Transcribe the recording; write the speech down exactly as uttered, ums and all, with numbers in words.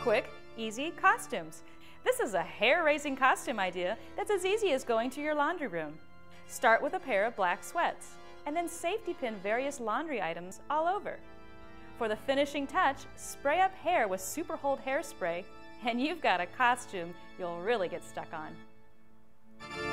Quick, easy costumes. This is a hair-raising costume idea that's as easy as going to your laundry room. Start with a pair of black sweats, and then safety pin various laundry items all over. For the finishing touch, spray up hair with Super Hold hairspray, and you've got a costume you'll really get stuck on.